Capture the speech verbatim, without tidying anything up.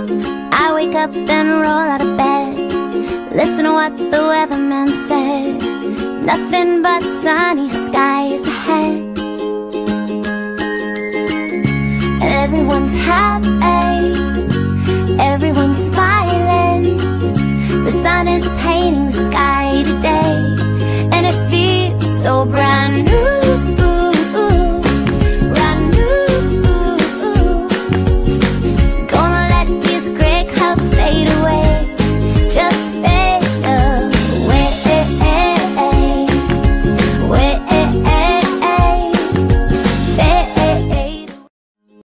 I wake up and roll out of bed, listen to what the weatherman said. Nothing but sunny skies ahead, and everyone's happy, everyone's smiling. The sun is